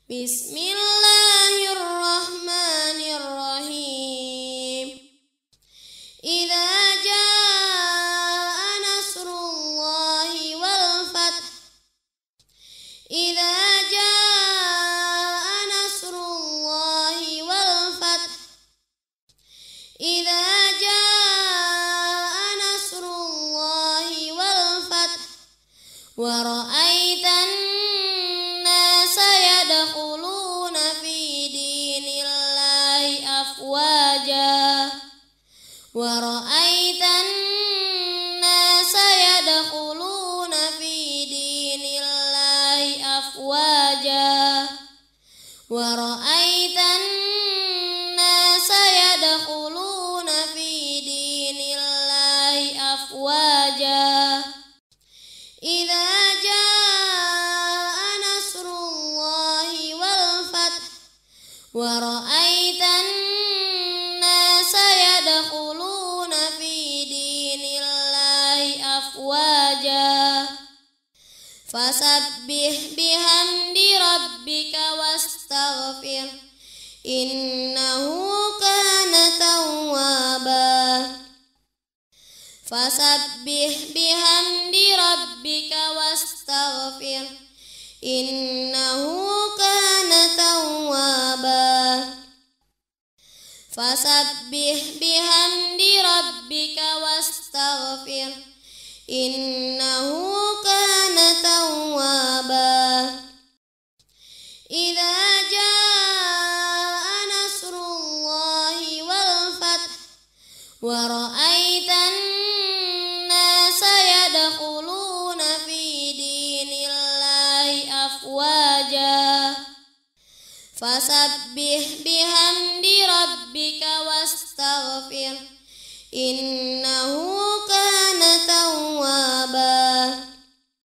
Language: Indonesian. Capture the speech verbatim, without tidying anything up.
Bismillahirrahmanirrahim. Idza jaa nasrullahi wal fath. Idza jaa nasrullahi wal fath. Idza jaa nasrullahi wal fath. Wa ra'aitan nasa yadkhuluna fi dinillahi afwaja. Wa ra'aitan nasa yadkhuluna fi dinillahi afwaja. Wa ra'aitan nasa yadkhuluna fi dinillahi afwaja. Idza jaa nasrullahi wal fath. Wa ra'aitan nasa yadkhuluna fi dinillahi afwaja. Fasabbih bihamdi rabbika wastaghfir. Innahu kana tawwaba. Fasabbih bihamdi rabbika wastaghfir. Innahu kana tawwaba. Fasabbih bihamdi rabbika wastaghfir. Innahu kana tawwaba. Idza jaa nasrullahi wal fath. Wa ra'aitan nasa yadkhuluna fi dinillahi afwaja. Fasabbih bihamdi rabbika wastaghfir. Innahu